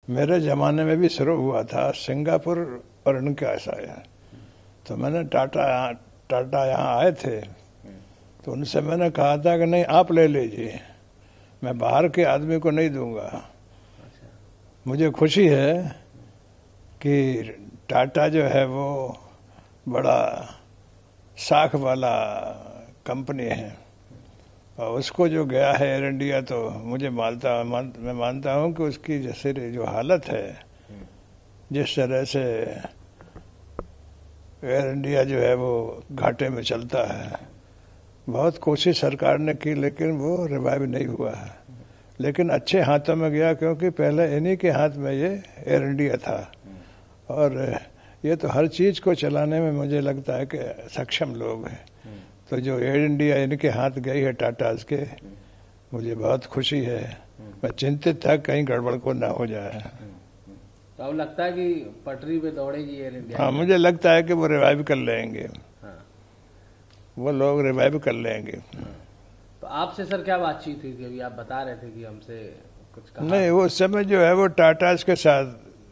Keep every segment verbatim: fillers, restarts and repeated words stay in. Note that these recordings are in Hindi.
मेरे ज़माने में भी शुरू हुआ था, सिंगापुर और इनके ऐसा है। तो मैंने टाटा टाटा यहाँ आए थे तो उनसे मैंने कहा था कि नहीं आप ले लीजिए, मैं बाहर के आदमी को नहीं दूंगा। मुझे खुशी है कि टाटा जो है वो बड़ा साख वाला कंपनी है और उसको जो गया है एयर इंडिया, तो मुझे मानता मान, मैं मानता हूँ कि उसकी जैसे जो हालत है, जिस तरह से एयर इंडिया जो है वो घाटे में चलता है, बहुत कोशिश सरकार ने की लेकिन वो रिवाइव नहीं हुआ है। लेकिन अच्छे हाथों में गया क्योंकि पहले इन्हीं के हाथ में ये एयर इंडिया था और ये तो हर चीज़ को चलाने में मुझे लगता है कि सक्षम लोग हैं। तो जो एयर इंडिया इनके हाथ गई है टाटाज के, मुझे बहुत खुशी है। मैं चिंतित था कहीं गड़बड़ को ना हो जाए। तो अब लगता है कि पटरी पे दौड़ेगी एयर इंडिया? हाँ, मुझे लगता है कि वो रिवाइव कर लेंगे। हाँ। वो लोग रिवाइव कर लेंगे। हाँ। तो आपसे सर क्या बातचीत हुई थी? अभी आप बता रहे थे कि हमसे कुछ कहा। नहीं, वो समय जो है वो टाटाज के साथ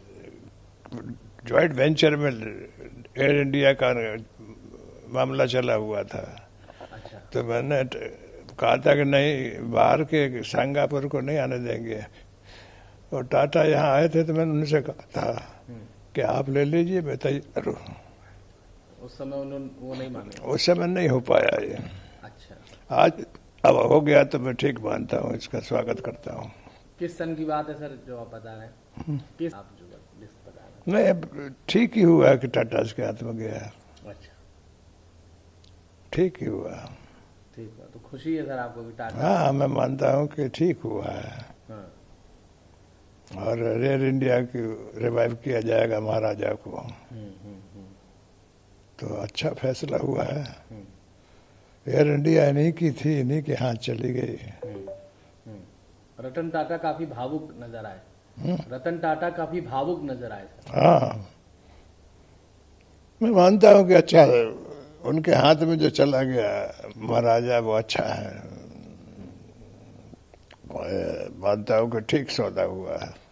जॉइंट वेंचर में एयर इंडिया का मामला चला हुआ था। अच्छा। तो मैंने कहा था कि नहीं, बाहर के सिंगापुर को नहीं आने देंगे। और टाटा यहाँ आए थे तो मैंने उनसे कहा था कि आप ले लीजिए, मैं तैयार हूँ। उस समय उन्होंने वो नहीं माने? उस समय नहीं हो पाया ये। अच्छा। आज अब हो गया तो मैं ठीक मानता हूँ, इसका स्वागत करता हूँ। किस सन की बात है सर जो आप बता रहे हैं? किस आप जो बता रहे हैं? नहीं, अब ठीक ही हुआ कि टाटा के हाथ में गया। अच्छा, ठीक ही हुआ। ठीक हुआ तो खुशी है सर आपको भी टाटा? हाँ, मैं मानता हूँ कि ठीक हुआ है। हाँ। और एयर इंडिया की रिवाइव किया जाएगा महाराजा को। हुँ, हुँ, हुँ। तो अच्छा फैसला हुआ है। एयर इंडिया इन्हीं की थी, इन्हीं के हाथ चली गई। रतन टाटा काफी भावुक नजर आए। रतन टाटा काफी भावुक नजर आए। हाँ, मैं मानता हूँ कि अच्छा है, उनके हाथ में जो चला गया महाराजा वो अच्छा है। मानता हूँ कि ठीक सौदा हुआ है।